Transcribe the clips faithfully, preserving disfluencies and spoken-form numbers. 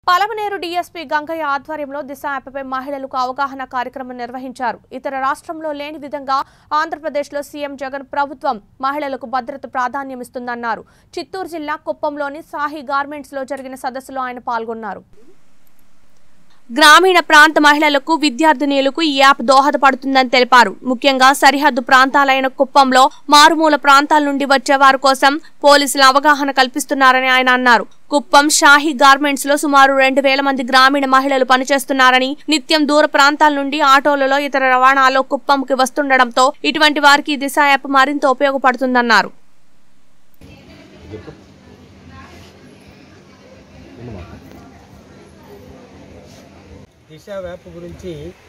Palamaner DSP Gangaiah ఆధ్వర్యంలో దిశ యాప్పై మహిళలకు అవగాహన కార్యక్రమం నిర్వహించారు. ఇతర రాష్ట్రంలో లేని విధంగా ఆంధ్రప్రదేశ్లో సీఎం జగన్ ప్రభుత్వం మహిళలకు భద్రత ప్రాధాన్యమిస్తుందన్నారు. చిత్తూరు జిల్లా కుప్పంలోని సాహి గార్మెంట్స్ లో జరిగిన సదస్సులో ఆయన పాల్గొన్నారు. గ్రామీణ ప్రాంత మహిళలకు విద్యార్థినీలకు ఈ యాప్ దోహదపడుతుందని తెలిపారు. ముఖ్యంగా సరిహద్దు ప్రాంతాలైన కుప్పంలో మారుమూల ప్రాంతాల నుండి వచ్చే వారి కోసం పోలీసులు అవగాహన కల్పిస్తున్నారని ఆయన అన్నారు. కుప్పం షాహీ గార్మెంట్స్ లో సుమారు రెండు వేల మంది గ్రామీణ మహిళలు పనిచేస్తున్నారని, నిత్యం దూర ప్రాంతాల నుండి ఆటోలలో ఇతర రవాణాలో కుప్పంకి వస్తుండటంతో ఇటువంటి వారికి దిశ యాప్ మరింత ఉపయోగపడుతుందన్నారు. దిశ యాప్ గురించి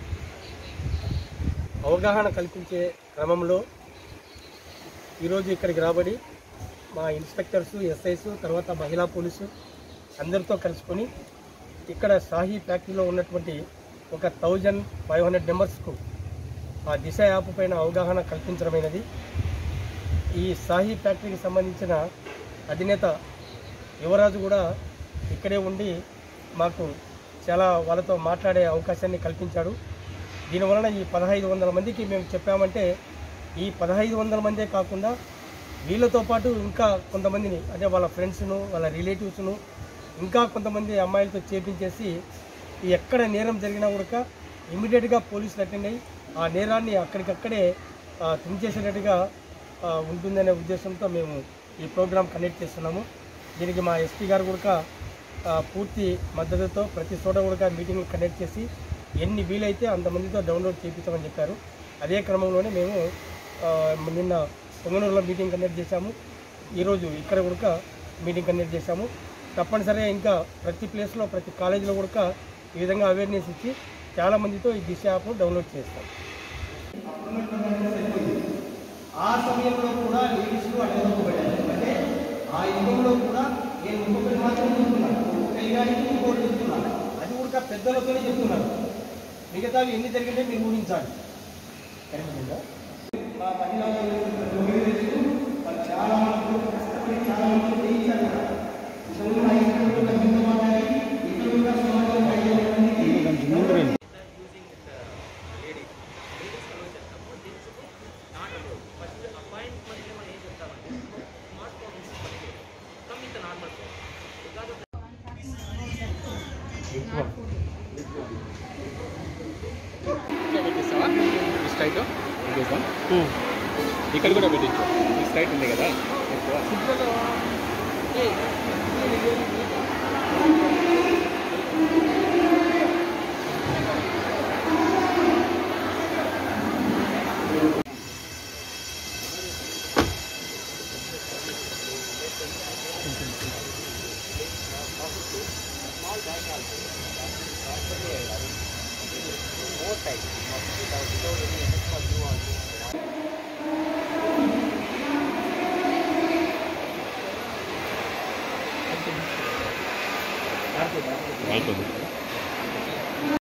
అవగాహన కల్పించే క్రమంలో ఈరోజు ఇక్కడికి రాబడి మా ఇన్స్పెక్టర్సు, ఎస్ఐస్, తర్వాత మహిళా పోలీసు అందరితో కలుసుకొని ఇక్కడ సాహీ ఫ్యాక్టరీలో ఉన్నటువంటి ఒక థౌజండ్ ఫైవ్ హండ్రెడ్ మెంబర్స్కు ఆ దిశ యాప్ పైన అవగాహన కల్పించడమైనది. ఈ సాహీ ఫ్యాక్టరీకి సంబంధించిన అధినేత యువరాజు కూడా ఇక్కడే ఉండి మాకు చాలా వాళ్ళతో మాట్లాడే అవకాశాన్ని కల్పించాడు. దీనివలన ఈ పదహైదు వందల మందికి మేము చెప్పామంటే ఈ పదహైదు వందల మందే కాకుండా వీళ్ళతో పాటు ఇంకా కొంతమందిని, అంటే వాళ్ళ ఫ్రెండ్స్ను, వాళ్ళ రిలేటివ్స్ను, ఇంకా కొంతమంది అమ్మాయిలతో చేపించేసి ఎక్కడ నేరం జరిగినా కూడా ఇమీడియట్గా పోలీసులు అటెండ్ అయ్యి ఆ నేరాన్ని అక్కడికక్కడే తుంచేసేటట్టుగా ఉంటుందనే ఉద్దేశంతో మేము ఈ ప్రోగ్రాం కండక్ట్ చేస్తున్నాము. దీనికి మా ఎస్పీ గారు కూడా పూర్తి మద్దతుతో ప్రతి చోట కూడా మీటింగ్లు కండక్ట్ చేసి ఎన్ని వీలైతే అంతమందితో డౌన్లోడ్ చేయించామని చెప్పారు. అదే క్రమంలోనే మేము నిన్న పొంగనూరులో మీటింగ్ కండక్ట్ చేశాము. ఈరోజు ఇక్కడ కూడా మీటింగ్ కండక్ట్ చేశాము. తప్పనిసరిగా ఇంకా ప్రతి ప్లేస్లో, ప్రతి కాలేజీలో కూడా ఈ విధంగా అవేర్నెస్ ఇచ్చి చాలామందితో ఈ దిశ యాప్ డౌన్లోడ్ చేస్తాం. ఆ సమయంలో కూడా లేడీస్లు అడ్డంపడ్డారు. అంటే ఆ యుగంలో కూడా నేను ఇంకొకటి మాత్రం చెప్తున్నాను, కైగానికి ఇంకోటి చెప్తున్నాను, అది కూడా పెద్దలతోనే చెప్తున్నాను. మిగతావి ఎన్ని జరిగింటే మీరు ఊహించాలి. కరెక్ట్గా మా మహిళా చాలా మంది కష్టపడి చాలా మంది చేయించాలి. స్ట్రైట్ ఇక్కడ కూడా పెట్టించు. ఈ స్ట్రైట్ ఉంది కదా ఎక్కువ